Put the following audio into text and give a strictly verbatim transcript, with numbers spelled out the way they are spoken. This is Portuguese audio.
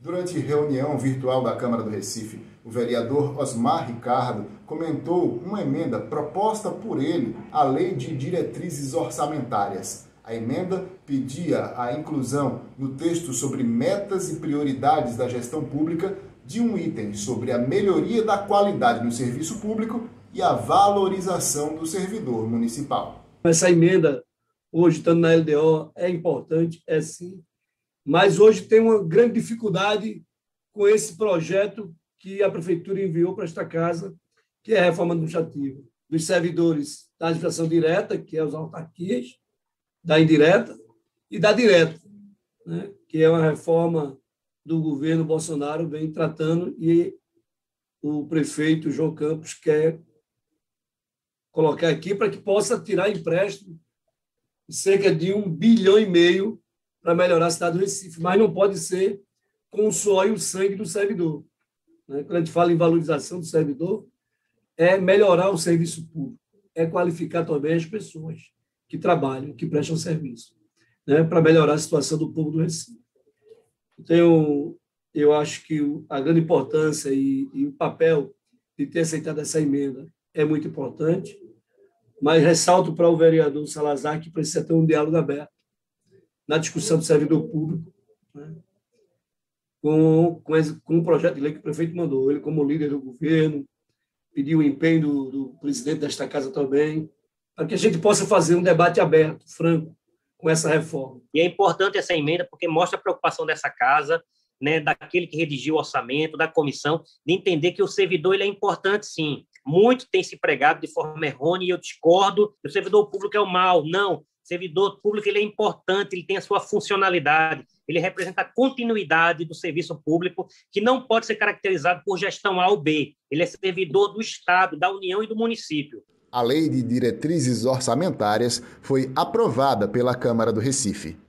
Durante reunião virtual da Câmara do Recife, o vereador Osmar Ricardo comentou uma emenda proposta por ele à Lei de Diretrizes Orçamentárias. A emenda pedia a inclusão no texto sobre metas e prioridades da gestão pública de um item sobre a melhoria da qualidade no serviço público e a valorização do servidor municipal. Essa emenda, hoje, estando na L D O, é importante, é sim, mas hoje tem uma grande dificuldade com esse projeto que a Prefeitura enviou para esta casa, que é a reforma administrativa dos servidores da administração direta, que é as autarquias, da indireta e da direta, né? Que é uma reforma do governo Bolsonaro vem tratando e o prefeito João Campos quer colocar aqui para que possa tirar empréstimo de cerca de um bilhão e meio para melhorar a cidade do Recife, mas não pode ser com o suor e o sangue do servidor. Né? Quando a gente fala em valorização do servidor, é melhorar o serviço público, é qualificar também as pessoas que trabalham, que prestam serviço, né? Para melhorar a situação do povo do Recife. Então, eu acho que a grande importância e, e o papel de ter aceitado essa emenda é muito importante, mas ressalto para o vereador Salazar que precisa ter um diálogo aberto na discussão do servidor público, né? com, com, esse, com o projeto de lei que o prefeito mandou. Ele, como líder do governo, pediu o empenho do, do presidente desta casa também, para que a gente possa fazer um debate aberto, franco, com essa reforma. E é importante essa emenda porque mostra a preocupação dessa casa, né, daquele que redigiu o orçamento, da comissão, de entender que o servidor ele é importante, sim. Muito tem se pregado de forma errônea e eu discordo que o servidor público é o mal. Não, o servidor público ele é importante, ele tem a sua funcionalidade, ele representa a continuidade do serviço público que não pode ser caracterizado por gestão A ou B. Ele é servidor do Estado, da União e do município. A Lei de Diretrizes Orçamentárias foi aprovada pela Câmara do Recife.